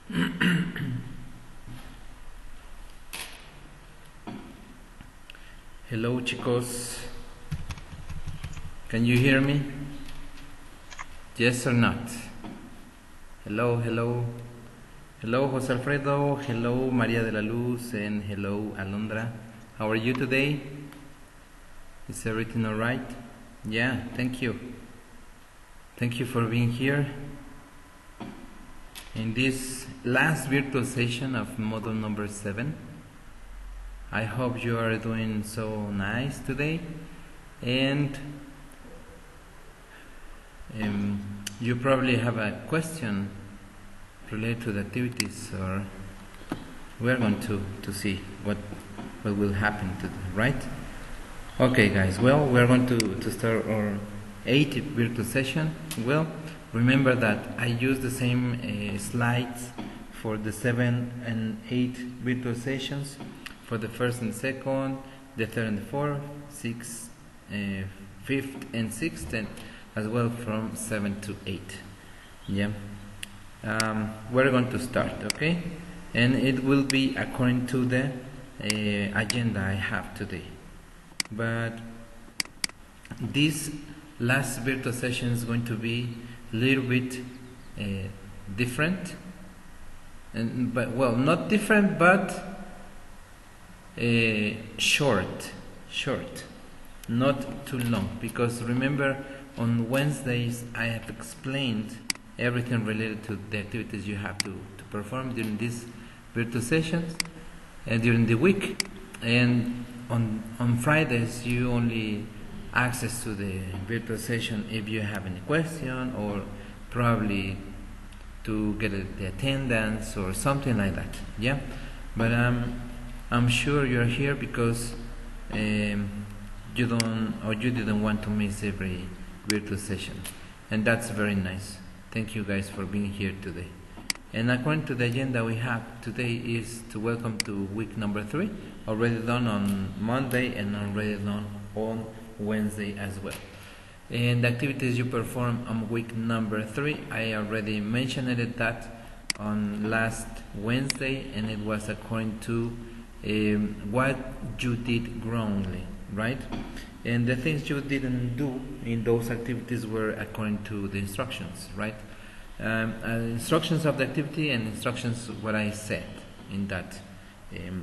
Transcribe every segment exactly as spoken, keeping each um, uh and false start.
Hello, chicos. Can you hear me? Yes or not? Hello, hello. Hello, Jose Alfredo. Hello, Maria de la Luz. And hello, Alondra. How are you today? Is everything all right? Yeah, thank you. Thank you for being here in this last virtual session of module number seven. I hope you are doing so nice today, and um, you probably have a question related to the activities, or we're going to, to see what what will happen to them, right? Okay, guys, well, we're going to, to start our eighth virtual session. Well, remember that I use the same uh, slides for the seven and eight virtual sessions, for the first and second, the third and the fourth, sixth, uh, fifth and sixth, and as well from seven to eight. Yeah, um, we're going to start, okay? And it will be according to the uh, agenda I have today. But this last virtual session is going to be a little bit uh, different, and but well, not different, but uh, short, short, not too long. Because remember, on Wednesdays I have explained everything related to the activities you have to, to perform during these virtual sessions and during the week, and on on Fridays you only access to the virtual session if you have any question, or probably to get a, the attendance or something like that. Yeah, but um, I'm sure you're here because um, you don't or you didn't want to miss every virtual session, and that's very nice. Thank you guys for being here today. And according to the agenda we have today is to welcome to week number three, already done on Monday and already done on Wednesday as well. And the activities you perform on week number three, I already mentioned it that on last Wednesday, and it was according to um, what you did wrongly, right? And the things you didn't do in those activities were according to the instructions, right? Um, uh, instructions of the activity and instructions what I said in that um,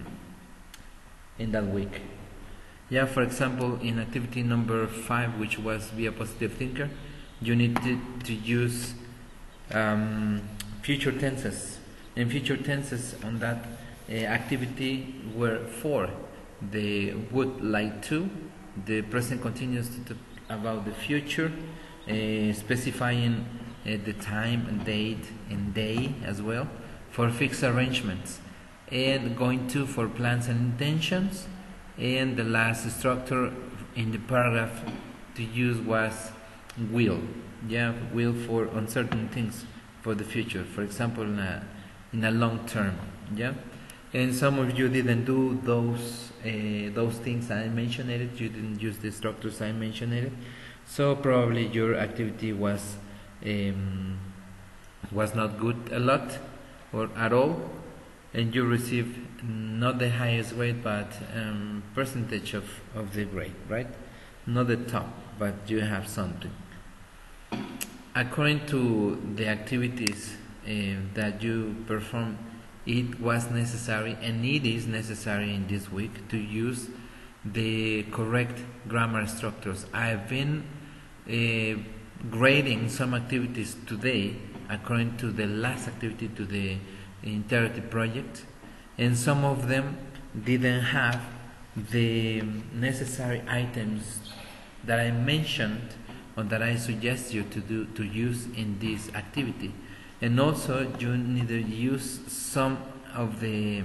in that week. Yeah, for example, in activity number five, which was be a positive thinker, you need to, to use um, future tenses. And future tenses on that uh, activity were four: the would like to, the present continuous to talk about the future, uh, specifying uh, the time and date and day as well for fixed arrangements, and going to for plans and intentions. And the last structure in the paragraph to use was will. Yeah, will for uncertain things for the future, for example in a, in a long term. Yeah, and some of you didn't do those uh, those things I mentioned it. You didn't use the structures I mentioned it, so probably your activity was um, was not good a lot or at all, and you received not the highest grade, but um, percentage of, of the grade, right? Not the top, but you have something. According to the activities uh, that you perform, it was necessary, and it is necessary in this week, to use the correct grammar structures. I've been uh, grading some activities today according to the last activity to the interactive project, and some of them didn't have the necessary items that I mentioned or that I suggest you to do to use in this activity. And also you need to use some of the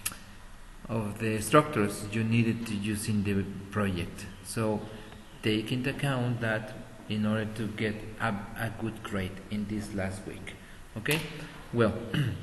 of the structures you needed to use in the project. So take into account that in order to get a, a good grade in this last week. Okay, well,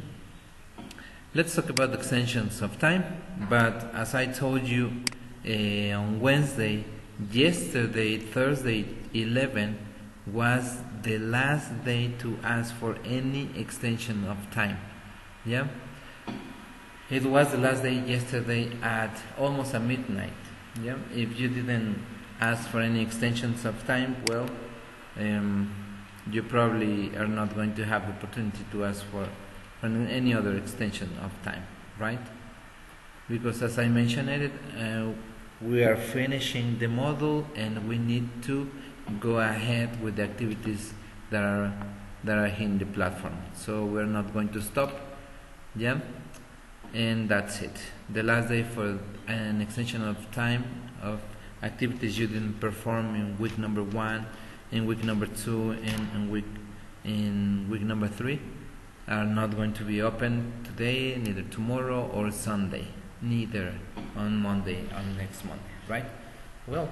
let's talk about the extensions of time. But as I told you uh, on Wednesday, yesterday, Thursday eleven, was the last day to ask for any extension of time. Yeah, it was the last day yesterday at almost at midnight. Yeah, if you didn't ask for any extensions of time, well, um, you probably are not going to have the opportunity to ask for, for any other extension of time, right? Because as I mentioned it, uh, we are finishing the module and we need to go ahead with the activities that are that are in the platform. So we're not going to stop, yeah, and that's it. The last day for an extension of time of activities you didn't perform in week number one, in week number two, and in week in week number three are not going to be open today, neither tomorrow or Sunday, neither on Monday, on next Monday, right? Well,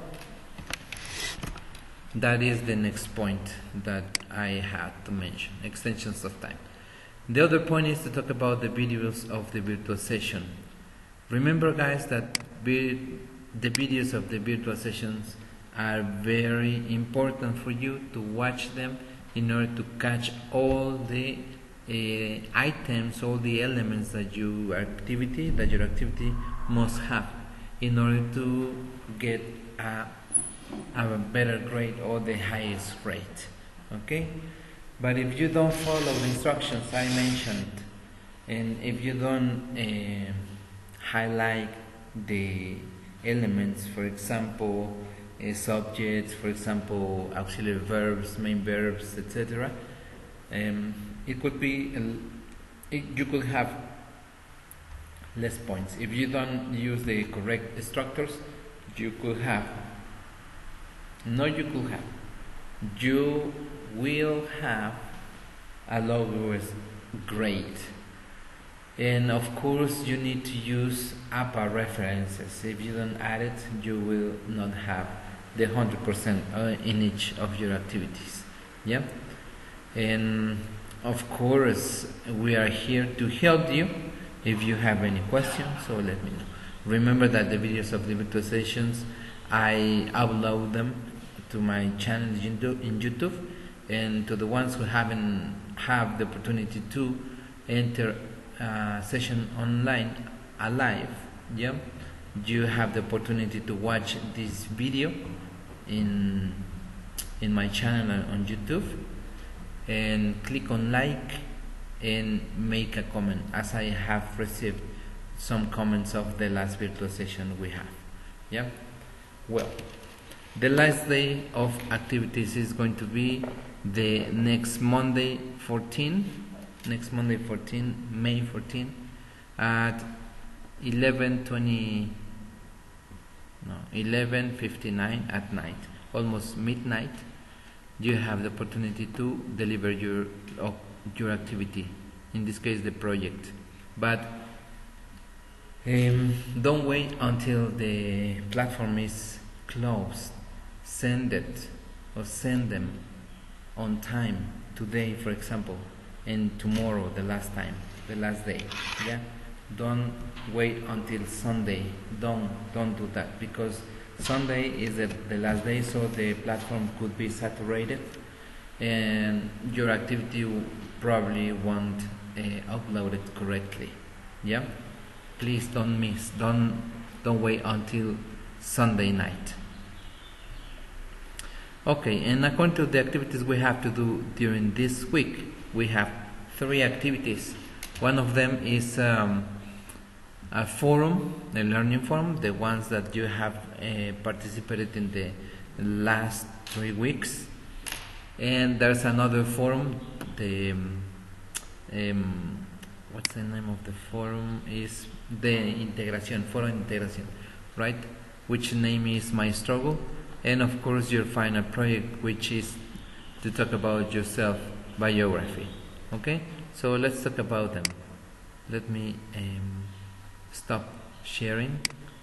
that is the next point that I had to mention, extensions of time. The other point is to talk about the videos of the virtual session. Remember, guys, that vi- the videos of the virtual sessions are very important for you to watch them in order to catch all the uh, items, all the elements that your activity that your activity must have in order to get a, a better grade or the highest rate. Okay, but if you don't follow the instructions I mentioned, and if you don't uh, highlight the elements, for example, uh, subjects, for example, auxiliary verbs, main verbs, et cetera, um, it could be it, you could have less points. If you don't use the correct structures, you could have no you could have you will have a lowest grade. And of course you need to use A P A references. If you don't add it, you will not have the one hundred percent in each of your activities. Yeah, and of course we are here to help you if you have any questions, so let me know. Remember that the videos of the virtual sessions, I upload them to my channel in YouTube, and to the ones who haven't have the opportunity to enter a session online alive, yeah, you have the opportunity to watch this video in in my channel on YouTube, and click on like and make a comment, as I have received some comments of the last virtual session we have. Yeah, well, the last day of activities is going to be the next Monday fourteen, next Monday fourteen, May fourteen, at eleven twenty, no, eleven fifty-nine at night, almost midnight. You have the opportunity to deliver your uh, your activity, in this case the project, but um, don't wait until the platform is closed. Send it or send them on time, today for example, and tomorrow the last time, the last day. Yeah, don't wait until Sunday. Don't don't do that, because Sunday is the, the last day, so the platform could be saturated and your activity probably won't uh, upload it correctly. Yeah, please don't miss, don't don't wait until Sunday night. Okay, and according to the activities we have to do during this week, we have three activities. One of them is um, a forum, a learning forum, the ones that you have uh, participated in the last three weeks. And there's another forum, the um, um, what's the name of the forum? Is the Integración, Forum Integración, right? Which name is My Struggle. And of course your final project, which is to talk about yourself, biography. Okay, so let's talk about them. Let me um, stop sharing.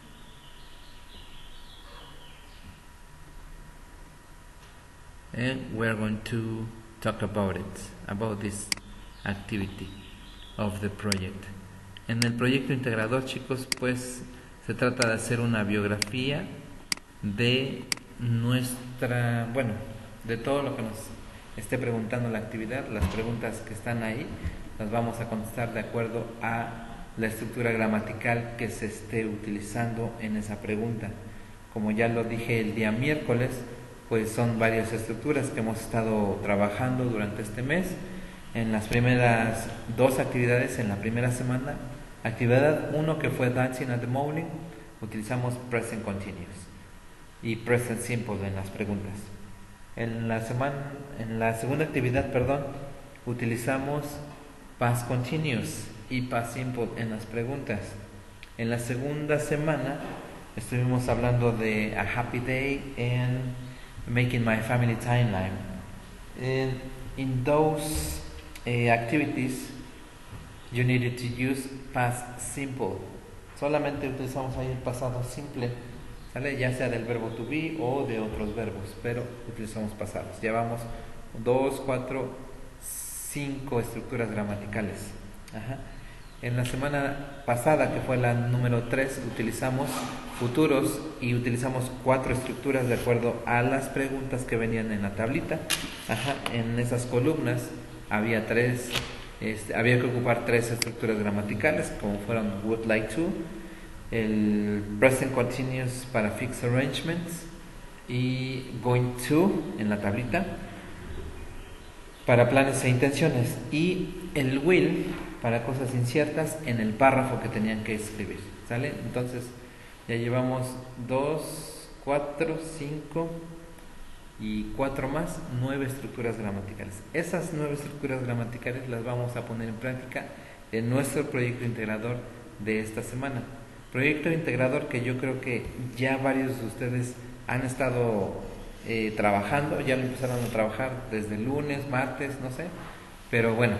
And we're going to talk about it, about this activity of the project. En el proyecto integrador, chicos, pues se trata de hacer una biografía de nuestra, bueno, de todo lo que nos esté preguntando la actividad, las preguntas que están ahí, las vamos a contestar de acuerdo a la estructura gramatical que se esté utilizando en esa pregunta. Como ya lo dije el día miércoles, pues son varias estructuras que hemos estado trabajando durante este mes. En las primeras dos actividades, en la primera semana, actividad uno que fue Dancing at the Morning, utilizamos Present Continuous y Present Simple en las preguntas. En la semana, en la segunda actividad, perdón, utilizamos Past Continuous y Past Simple en las preguntas. En la segunda semana estuvimos hablando de A Happy Day and Making My Family Timeline. In, in those uh, activities, you needed to use Past Simple. Solamente utilizamos ahí el pasado simple, ¿sale? Ya sea del verbo to be o de otros verbos, pero utilizamos pasados. Llevamos dos, cuatro, cinco estructuras gramaticales. Ajá. En la semana pasada, que fue la número tres, utilizamos futuros y utilizamos cuatro estructuras de acuerdo a las preguntas que venían en la tablita. Ajá. En esas columnas había tres, este, había que ocupar tres estructuras gramaticales, como fueron would like to, el present continuous para fixed arrangements y going to en la tablita para planes e intenciones, y el will para cosas inciertas en el párrafo que tenían que escribir, ¿sale? Entonces ya llevamos dos, cuatro, cinco y cuatro más, nueve estructuras gramaticales. Esas nueve estructuras gramaticales las vamos a poner en práctica en nuestro proyecto integrador de esta semana. Proyecto integrador que yo creo que ya varios de ustedes han estado eh, trabajando, ya lo empezaron a trabajar desde el lunes, martes, no sé, pero bueno,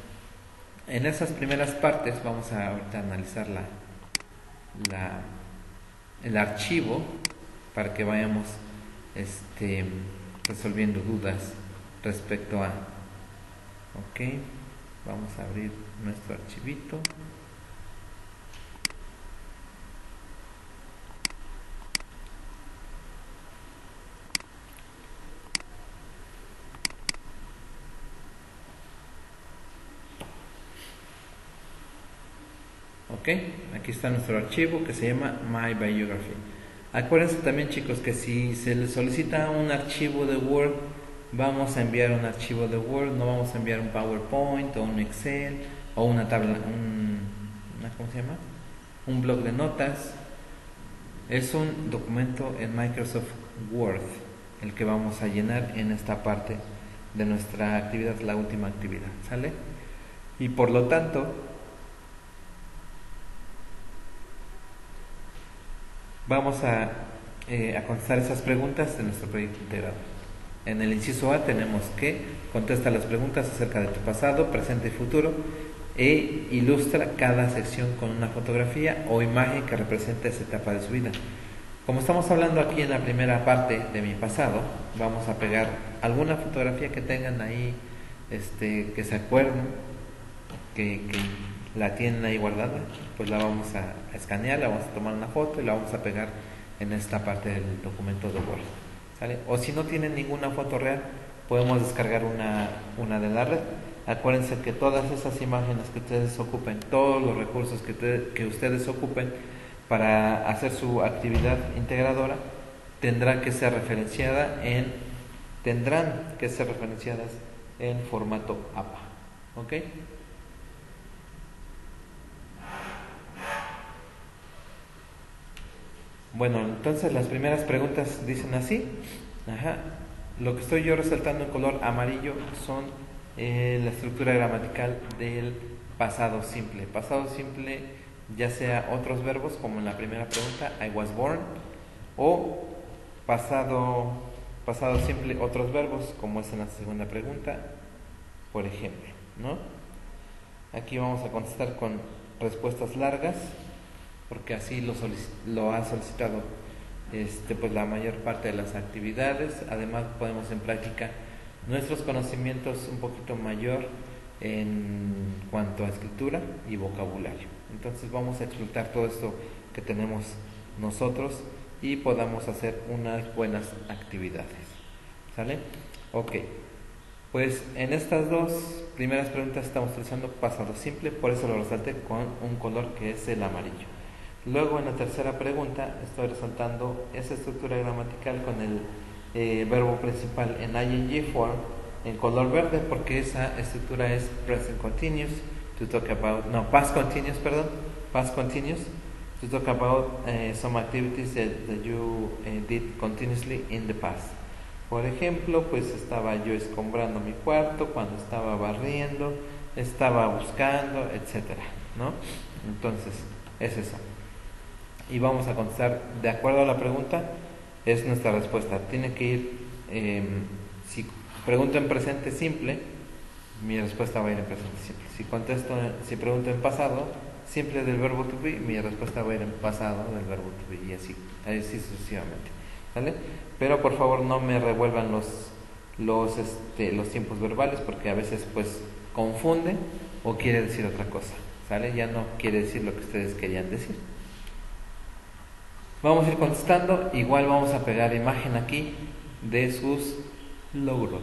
en esas primeras partes vamos a ahorita analizar la, la, el archivo para que vayamos este, resolviendo dudas respecto a. Ok, vamos a abrir nuestro archivito. Ok, aquí está nuestro archivo que se llama My Biography. Acuérdense también, chicos, que si se les solicita un archivo de Word, vamos a enviar un archivo de Word, no vamos a enviar un PowerPoint o un Excel o una tabla, un, una, ¿cómo se llama? Un blog de notas. Es un documento en Microsoft Word el que vamos a llenar en esta parte de nuestra actividad, la última actividad, ¿sale? Y por lo tanto vamos a, eh, a contestar esas preguntas de nuestro proyecto integrado. En el inciso A tenemos que contesta las preguntas acerca de tu pasado, presente y futuro, e ilustra cada sección con una fotografía o imagen que represente esa etapa de su vida. Como estamos hablando aquí en la primera parte de mi pasado, vamos a pegar alguna fotografía que tengan ahí, este, que se acuerden, que, que la tienen ahí guardada, pues la vamos a, a escanear, la vamos a tomar una foto y la vamos a pegar en esta parte del documento de Word, ¿sale? O si no tienen ninguna foto real, podemos descargar una, una de la red. Acuérdense que todas esas imágenes que ustedes ocupen, todos los recursos que, te, que ustedes ocupen para hacer su actividad integradora, tendrá que ser referenciada en, tendrán que ser referenciadas en formato A P A, ¿ok? Bueno, entonces las primeras preguntas dicen así. Ajá. Lo que estoy yo resaltando en color amarillo son eh, la estructura gramatical del pasado simple. Pasado simple, ya sea otros verbos, como en la primera pregunta, I was born, o pasado, pasado simple, otros verbos, como es en la segunda pregunta, por ejemplo, ¿no? Aquí vamos a contestar con respuestas largas, porque así lo, lo ha solicitado este, pues la mayor parte de las actividades. Además ponemos en práctica nuestros conocimientos un poquito mayor en cuanto a escritura y vocabulario. Entonces vamos a explotar todo esto que tenemos nosotros y podamos hacer unas buenas actividades, ¿sale? Ok, Pues en estas dos primeras preguntas estamos utilizando pasado simple, por eso lo resalté con un color que es el amarillo. Luego en la tercera pregunta estoy resaltando esa estructura gramatical con el eh, verbo principal en ing form en color verde, porque esa estructura es present continuous to talk about, no, past continuous, perdón, past continuous to talk about uh, some activities that, that you uh, did continuously in the past. Por ejemplo, pues estaba yo escombrando mi cuarto, cuando estaba barriendo, estaba buscando, etcétera, ¿no? Entonces, es eso. Y vamos a contestar de acuerdo a la pregunta, es nuestra respuesta. Tiene que ir, eh, si pregunto en presente simple, mi respuesta va a ir en presente simple. Si contesto, si pregunto en pasado simple del verbo to be, mi respuesta va a ir en pasado del verbo to be, y así, así sucesivamente, ¿vale? Pero por favor no me revuelvan los los este, los tiempos verbales, porque a veces pues confunde o quiere decir otra cosa, ¿sale? Ya no quiere decir lo que ustedes querían decir. Vamos a ir contestando, igual vamos a pegar imagen aquí de sus logros.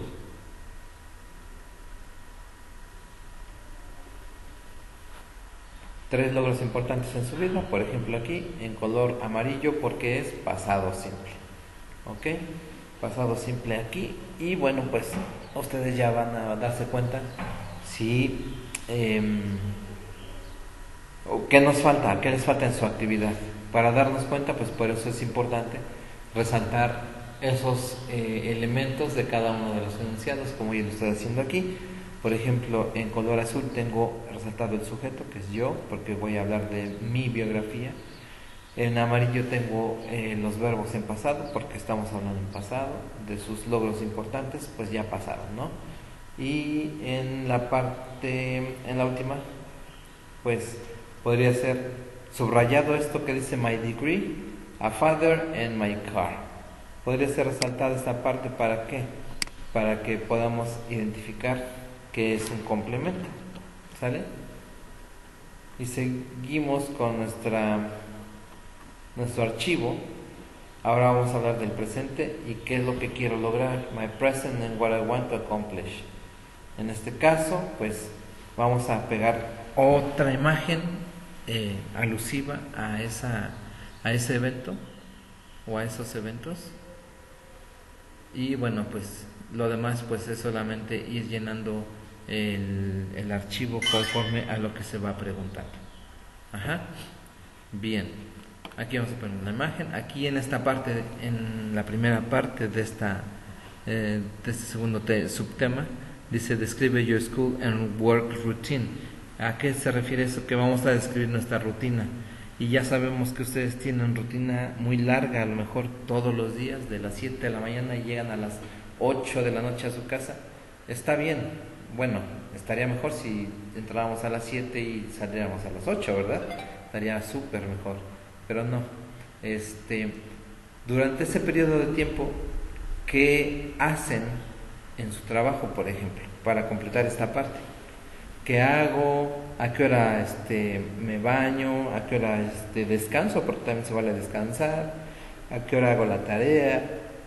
Tres logros importantes en su vida, por ejemplo aquí en color amarillo porque es pasado simple. ¿Ok? Pasado simple aquí. Y bueno, pues ustedes ya van a darse cuenta si eh, qué nos falta, qué les falta en su actividad. Para darnos cuenta, pues por eso es importante resaltar esos eh, elementos de cada uno de los enunciados, como yo lo estoy haciendo aquí. Por ejemplo, en color azul tengo resaltado el sujeto, que es yo, porque voy a hablar de mi biografía. En amarillo tengo eh, los verbos en pasado, porque estamos hablando en pasado, de sus logros importantes, pues ya pasaron, ¿no? Y en la parte, en la última, pues podría ser subrayado esto que dice my degree, a father and my car. Podría ser resaltada esta parte, ¿para qué? Para que podamos identificar que es un complemento, ¿sale? Y seguimos con nuestra nuestro archivo. Ahora vamos a hablar del presente y qué es lo que quiero lograr, my present and what I want to accomplish. En este caso, pues vamos a pegar otra imagen eh, alusiva a esa a ese evento o a esos eventos. Y bueno, pues lo demás pues es solamente ir llenando el, el archivo conforme a lo que se va preguntando. Ajá. Bien. Aquí vamos a poner una imagen. Aquí en esta parte, en la primera parte de esta eh, de este segundo te, subtema, dice describe your school and work routine. ¿A qué se refiere eso? Que vamos a describir nuestra rutina. Y ya sabemos que ustedes tienen rutina muy larga, a lo mejor todos los días, de las siete de la mañana y llegan a las ocho de la noche a su casa. Está bien. Bueno, estaría mejor si entráramos a las siete y saliéramos a las ocho, ¿verdad? Estaría súper mejor. Pero no, este, durante ese periodo de tiempo, ¿qué hacen en su trabajo, por ejemplo, para completar esta parte? ¿Qué hago? ¿A qué hora este, me baño? ¿A qué hora este, descanso? Porque también se vale descansar. ¿A qué hora hago la tarea?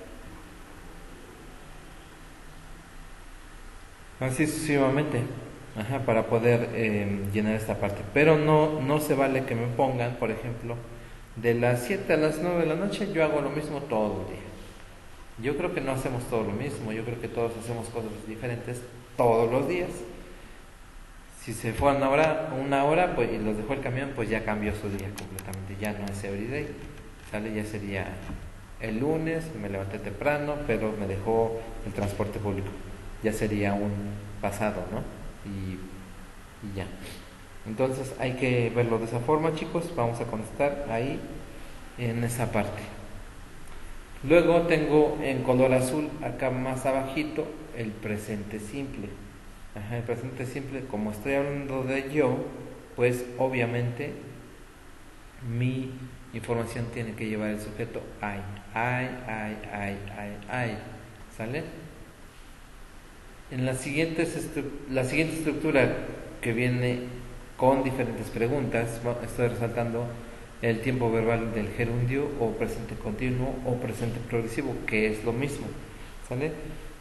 Así sucesivamente. Ajá, para poder eh, llenar esta parte. Pero no, no se vale que me pongan, por ejemplo, de las siete a las nueve de la noche yo hago lo mismo todo el día. Yo creo que no hacemos todo lo mismo, yo creo que todos hacemos cosas diferentes todos los días. Si se fue a una hora, una hora pues, y los dejó el camión, pues ya cambió su día completamente, ya no es everyday, ¿sale? Ya sería el lunes, me levanté temprano, pero me dejó el transporte público, ya sería un pasado, ¿no? Y, y ya. Entonces hay que verlo de esa forma, chicos. Vamos a contestar ahí en esa parte. Luego tengo en color azul acá más abajito el presente simple. Ajá, el presente simple, como estoy hablando de yo, pues obviamente mi información tiene que llevar el sujeto I. I, I, I, I, I. ¿Sale? En la siguiente, la siguiente estructura que viene con diferentes preguntas, estoy resaltando el tiempo verbal del gerundio o presente continuo o presente progresivo, que es lo mismo, ¿sale?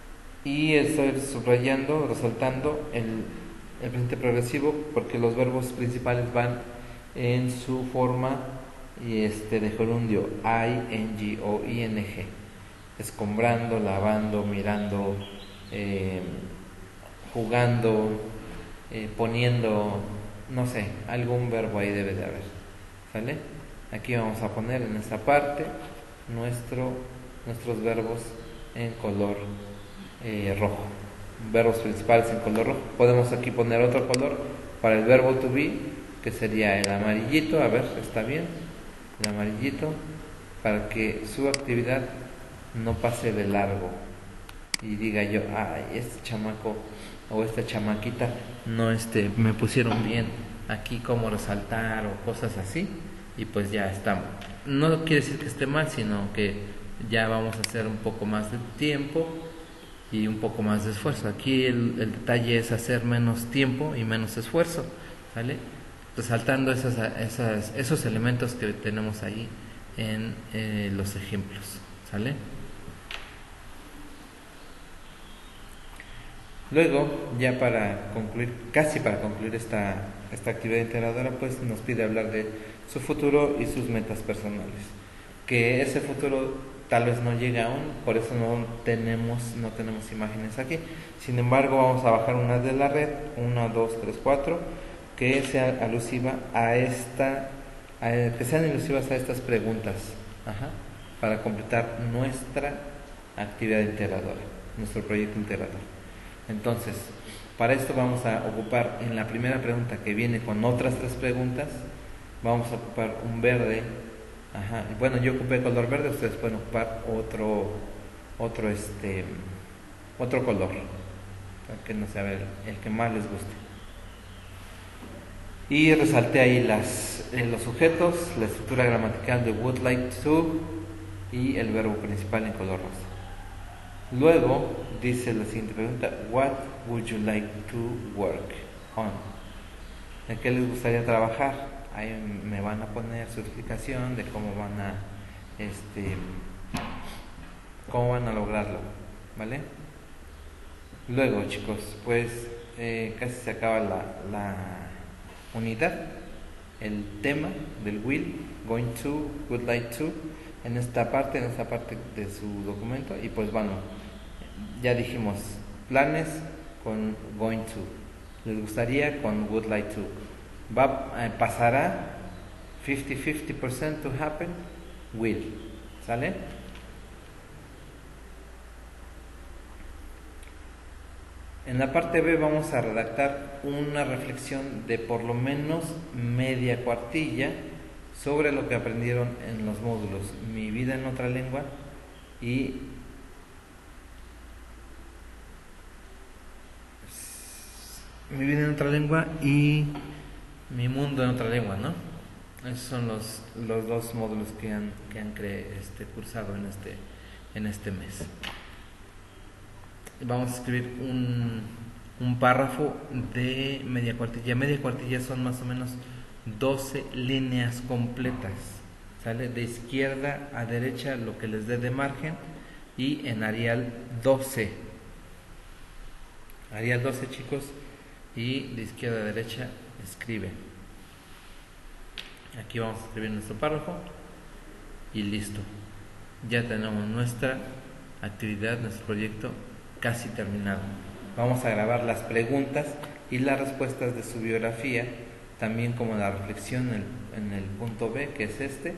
Y estoy subrayando, resaltando el, el presente progresivo porque los verbos principales van en su forma y este de gerundio ing o ing, escombrando, lavando, mirando, eh, jugando, eh, poniendo, no sé, algún verbo ahí debe de haber, ¿sale? Aquí vamos a poner en esta parte nuestro, nuestros verbos en color eh, rojo, verbos principales en color rojo. Podemos aquí poner otro color para el verbo to be, que sería el amarillito. A ver, está bien, el amarillito, para que su actividad no pase de largo y diga yo, ay, este chamaco o esta chamaquita no este me pusieron bien aquí como resaltar o cosas así, y pues ya estamos. No quiere decir que esté mal, sino que ya vamos a hacer un poco más de tiempo y un poco más de esfuerzo. Aquí el, el detalle es hacer menos tiempo y menos esfuerzo, ¿vale? Resaltando esas, esas, esos elementos que tenemos ahí en eh, los ejemplos, ¿sale? Luego, ya para concluir, casi para concluir esta, esta actividad integradora, pues nos pide hablar de su futuro y sus metas personales. Que ese futuro tal vez no llegue aún, por eso no tenemos, no tenemos imágenes aquí. Sin embargo, vamos a bajar una de la red, una, dos, tres, cuatro, que sea alusiva a esta, a, que sean alusivas a estas preguntas, ajá, para completar nuestra actividad integradora, nuestro proyecto integrador. Entonces, para esto vamos a ocupar en la primera pregunta, que viene con otras tres preguntas, vamos a ocupar un verde. Ajá. Bueno, yo ocupé color verde, ustedes pueden ocupar otro, otro, este, otro color, para que no sea el, el que más les guste. Y resalté ahí las, eh, los sujetos, la estructura gramatical de would like to y el verbo principal en color rosa. Luego dice la siguiente pregunta: what would you like to work on? ¿En qué les gustaría trabajar? Ahí me van a poner su explicación de cómo van a este cómo van a lograrlo, ¿vale? Luego, chicos, pues eh, casi se acaba la, la unidad, el tema del will, going to, would like to, en esta parte, en esta parte de su documento. Y pues bueno, ya dijimos planes con going to, les gustaría con would like to, va, eh, pasará fifty fifty percent to happen, will, ¿sale? En la parte B vamos a redactar una reflexión de por lo menos media cuartilla sobre lo que aprendieron en los módulos Mi vida en otra lengua y Mi vida en otra lengua y Mi mundo en otra lengua, ¿no? Esos son los, los dos módulos que han, que han cre, este, cursado en este, en este mes. Vamos a escribir un, un párrafo de media cuartilla. Media cuartilla son más o menos doce líneas completas, ¿sale? De izquierda a derecha lo que les dé de margen, y en Arial doce. Arial doce, chicos, y de izquierda a derecha escribe. Aquí vamos a escribir nuestro párrafo y listo. Ya tenemos nuestra actividad, nuestro proyecto casi terminado. Vamos a grabar las preguntas y las respuestas de su biografía, también como la reflexión en el, en el punto B, que es este.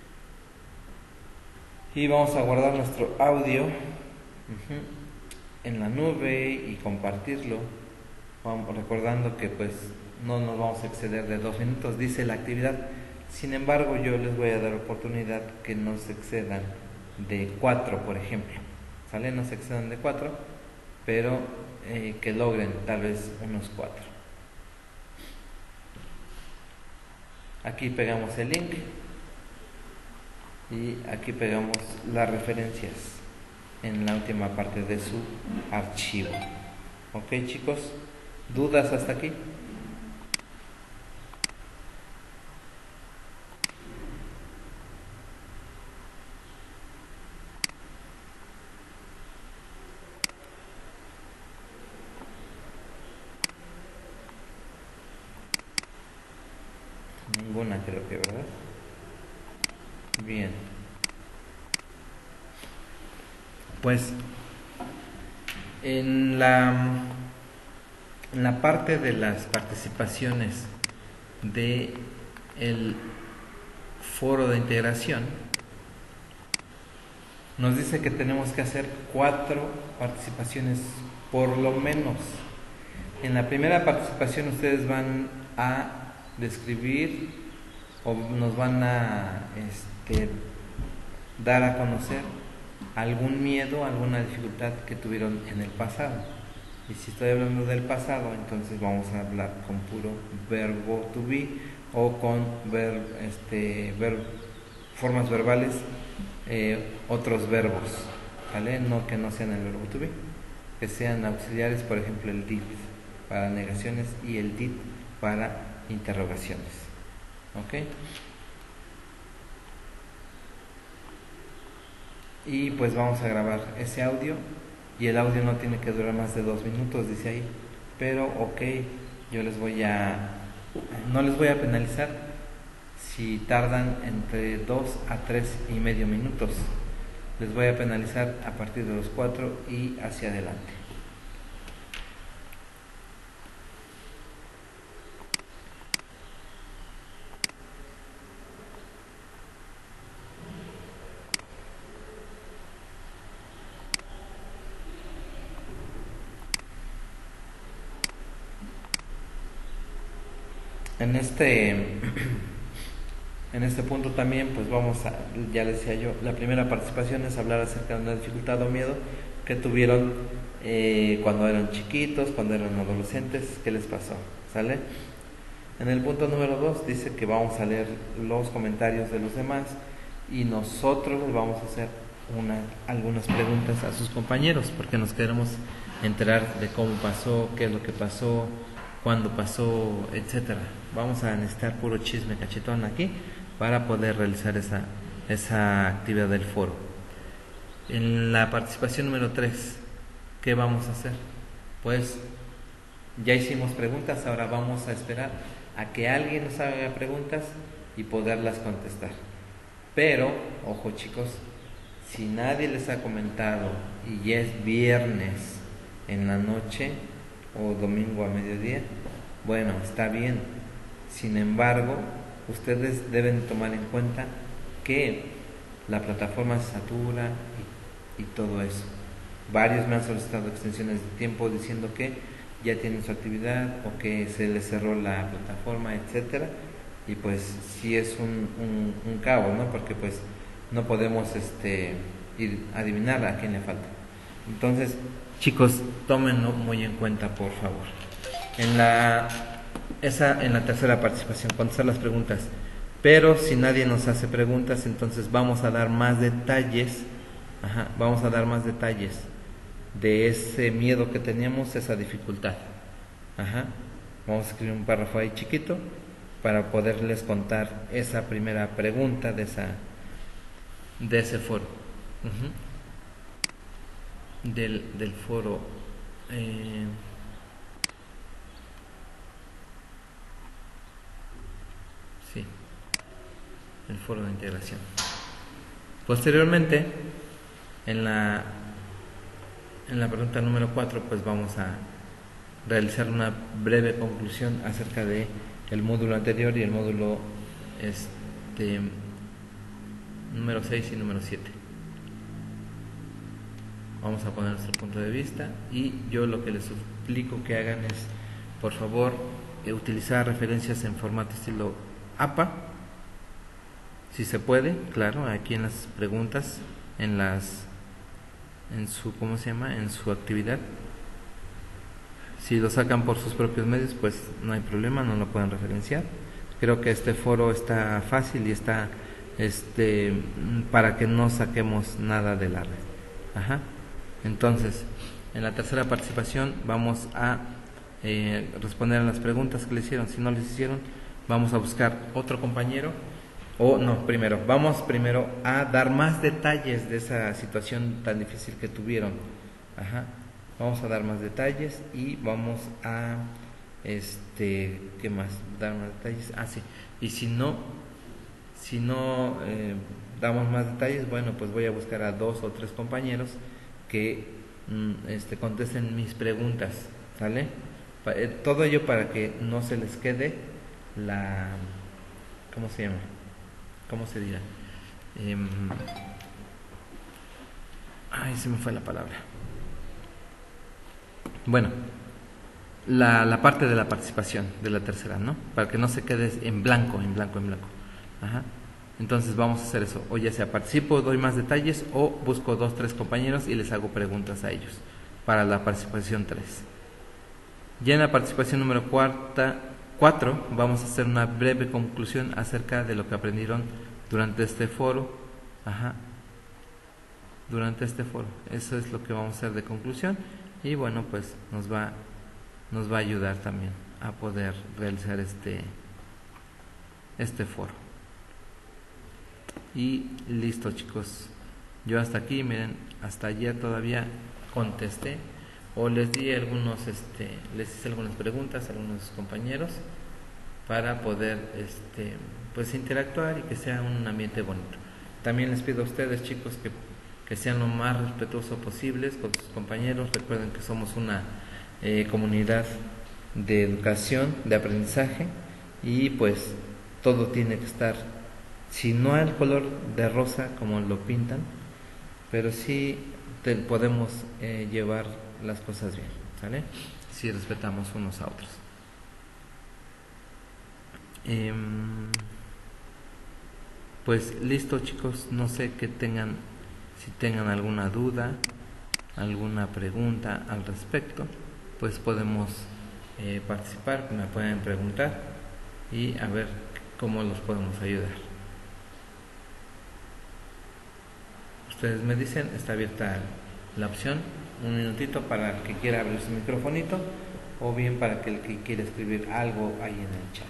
Y vamos a guardar nuestro audio uh-huh, en la nube y compartirlo. Vamos, recordando que pues no nos vamos a exceder de dos minutos, dice la actividad. Sin embargo, yo les voy a dar oportunidad que no se excedan de cuatro, por ejemplo. ¿Sale? No se excedan de cuatro, pero eh, que logren tal vez unos cuatro. Aquí pegamos el link y aquí pegamos las referencias en la última parte de su archivo. Ok, chicos, ¿dudas hasta aquí? creo que, ¿verdad? Bien. Pues en la, en la parte de las participaciones de el foro de integración, nos dice que tenemos que hacer cuatro participaciones por lo menos. En la primera participación ustedes van a describir o nos van a este, dar a conocer algún miedo, alguna dificultad que tuvieron en el pasado. Y si estoy hablando del pasado, entonces vamos a hablar con puro verbo to be o con ver, este, ver, formas verbales, eh, otros verbos, ¿vale? No que no sean el verbo to be, que sean auxiliares, por ejemplo el did para negaciones y el did para interrogaciones. ¿Ok? Y pues vamos a grabar ese audio, y el audio no tiene que durar más de dos minutos, dice ahí, pero ok, yo les voy a no les voy a penalizar si tardan entre dos a tres y medio minutos. Les voy a penalizar a partir de los cuatro y hacia adelante. En este, en este punto también, pues vamos a, ya les decía yo, la primera participación es hablar acerca de una dificultad o miedo que tuvieron eh, cuando eran chiquitos, cuando eran adolescentes, qué les pasó, ¿sale? En el punto número dos dice que vamos a leer los comentarios de los demás y nosotros les vamos a hacer una, algunas preguntas a sus compañeros, porque nos queremos enterar de cómo pasó, qué es lo que pasó, cuándo pasó, etcétera. Vamos a necesitar puro chisme cachetón aquí para poder realizar esa, esa actividad del foro. En la participación número tres, ¿qué vamos a hacer? Pues ya hicimos preguntas, ahora vamos a esperar a que alguien nos haga preguntas y poderlas contestar. Pero, ojo chicos, si nadie les ha comentado y ya es viernes en la noche o domingo a mediodía, bueno, está bien. Sin embargo, ustedes deben tomar en cuenta que la plataforma se satura y, y todo eso. Varios me han solicitado extensiones de tiempo diciendo que ya tienen su actividad o que se les cerró la plataforma, etcétera. Y pues sí es un, un, un caos, ¿no? Porque pues no podemos este, ir a adivinar a quién le falta. Entonces, chicos, tómenlo muy en cuenta, por favor. En la, esa, en la tercera participación, contestar las preguntas. Pero si nadie nos hace preguntas, entonces vamos a dar más detalles. Ajá, vamos a dar más detalles de ese miedo que teníamos, esa dificultad. Ajá. Vamos a escribir un párrafo ahí chiquito para poderles contar esa primera pregunta de esa de ese foro. Uh-huh. del, del foro eh, sí, el foro de integración. Posteriormente, en la en la pregunta número cuatro, pues vamos a realizar una breve conclusión acerca de el módulo anterior y el módulo este número seis y número siete. Vamos a poner nuestro punto de vista y yo lo que les suplico que hagan es, por favor, eh, utilizar referencias en formato estilo A P A, si se puede, claro, aquí en las preguntas, en las en su, ¿cómo se llama? En su actividad. Si lo sacan por sus propios medios, pues no hay problema, no lo pueden referenciar. Creo que este foro está fácil y está este para que no saquemos nada de la red. Ajá. Entonces, en la tercera participación vamos a eh, responder a las preguntas que le hicieron. Si no les hicieron, vamos a buscar otro compañero. O no, primero, vamos primero a dar más detalles de esa situación tan difícil que tuvieron. Ajá. Vamos a dar más detalles y vamos a este, ¿qué más? Dar más detalles. Ah, sí. Y si no, si no eh, damos más detalles, bueno, pues voy a buscar a dos o tres compañeros que mm, este, contesten mis preguntas, ¿sale? Pa- eh, todo ello para que no se les quede la, ¿cómo se llama? ¿Cómo se dirá? Em, ay, se me fue la palabra. Bueno, la, la parte de la participación de la tercera, ¿no? Para que no se quede en blanco, en blanco, en blanco. Ajá. Entonces vamos a hacer eso, o ya sea participo, doy más detalles, o busco dos, tres compañeros y les hago preguntas a ellos para la participación tres. Ya en la participación número cuarta, cuatro vamos a hacer una breve conclusión acerca de lo que aprendieron durante este foro. Ajá. Durante este foro, eso es lo que vamos a hacer de conclusión, y bueno, pues nos va nos va a ayudar también a poder realizar este este foro. Y listo, chicos, yo hasta aquí, miren, hasta ayer todavía contesté o les di algunos este les hice algunas preguntas a algunos compañeros para poder este pues interactuar y que sea un ambiente bonito. También les pido a ustedes, chicos, que que sean lo más respetuosos posibles con sus compañeros. Recuerden que somos una eh, comunidad de educación, de aprendizaje, y pues todo tiene que estar, si no al color de rosa como lo pintan, pero sí te, podemos eh, llevar las cosas bien, ¿sale? Si respetamos unos a otros. Eh, pues listo, chicos, no sé que tengan si tengan alguna duda, alguna pregunta al respecto, pues podemos eh, participar, me pueden preguntar y a ver cómo los podemos ayudar. Ustedes me dicen, está abierta la opción, un minutito para el que quiera abrir su microfonito, o bien para que el que quiera escribir algo ahí en el chat.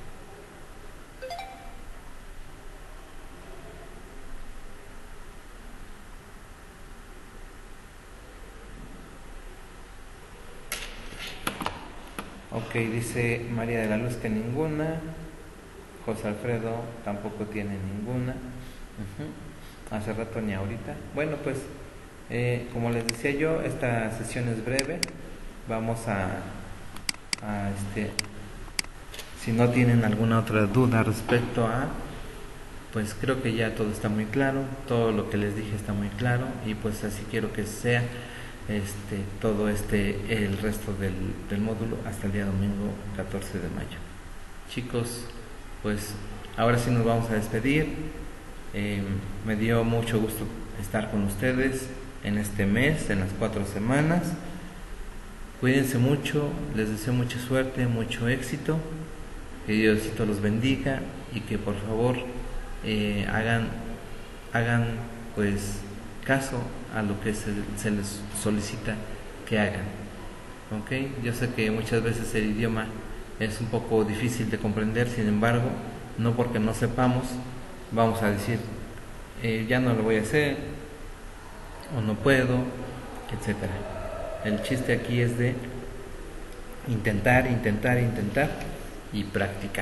Ok, dice María de la Luz que ninguna. José Alfredo tampoco tiene ninguna. Uh-huh. Hace rato ni ahorita. Bueno, pues eh, como les decía yo, esta sesión es breve. Vamos a, a este, si no tienen alguna otra duda respecto a, pues creo que ya todo está muy claro, todo lo que les dije está muy claro, y pues así quiero que sea este todo este el resto del, del módulo hasta el día domingo catorce de mayo. Chicos, pues ahora sí nos vamos a despedir. Eh, me dio mucho gusto estar con ustedes en este mes, en las cuatro semanas. Cuídense mucho, les deseo mucha suerte, mucho éxito, que Diosito los bendiga y que por favor eh, hagan hagan pues caso a lo que se, se les solicita que hagan. ¿Ok? Yo sé que muchas veces el idioma es un poco difícil de comprender, sin embargo, no porque no sepamos, vamos a decir, eh, ya no lo voy a hacer, o no puedo, etcétera. El chiste aquí es de intentar, intentar, intentar y practicar.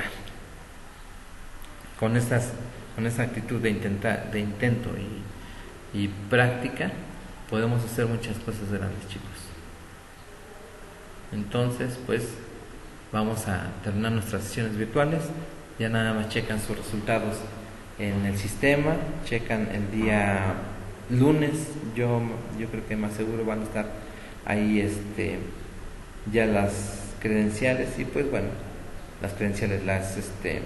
Con estas, con esta actitud de intentar, de intento y, y práctica, podemos hacer muchas cosas grandes, chicos. Entonces, pues, vamos a terminar nuestras sesiones virtuales. Ya nada más checan sus resultados en el sistema, checan el día lunes. Yo, yo creo que más seguro van a estar ahí este ya las credenciales, y pues bueno, las credenciales las este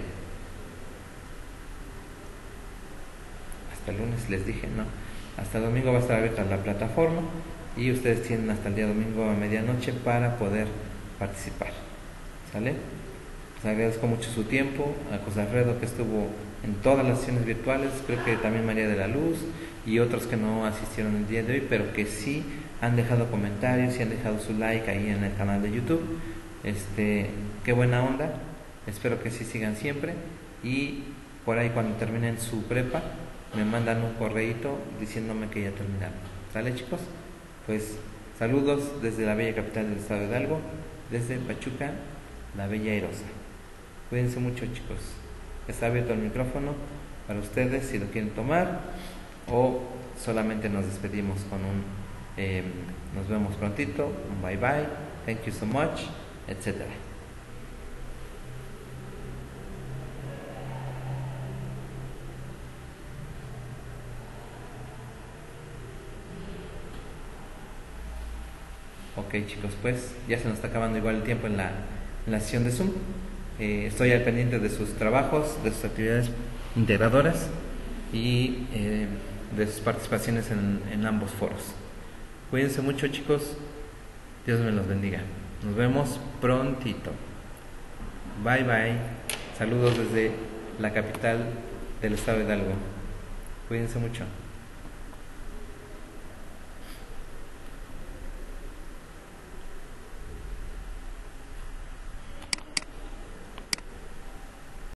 hasta el lunes les dije, no, hasta el domingo va a estar abierta la plataforma y ustedes tienen hasta el día domingo a medianoche para poder participar, ¿sale? Les agradezco mucho su tiempo, a José Alfredo, que estuvo en todas las sesiones virtuales, creo que también María de la Luz y otros que no asistieron el día de hoy, pero que sí han dejado comentarios y han dejado su like ahí en el canal de YouTube. Este, qué buena onda, espero que sí sigan siempre, y por ahí cuando terminen su prepa me mandan un correíto diciéndome que ya terminaron. ¿Sale, chicos? Pues saludos desde la bella capital del estado de Hidalgo, desde Pachuca, la Bella Airosa. Cuídense mucho, chicos. Está abierto el micrófono para ustedes si lo quieren tomar, o solamente nos despedimos con un eh, nos vemos prontito, un bye bye, thank you so much, etcétera. Ok, chicos, pues ya se nos está acabando igual el tiempo en la, en la sesión de Zoom. Eh, estoy al pendiente de sus trabajos, de sus actividades integradoras y eh, de sus participaciones en, en ambos foros. Cuídense mucho, chicos. Dios me los bendiga. Nos vemos prontito. Bye bye. Saludos desde la capital del estado de Hidalgo. Cuídense mucho.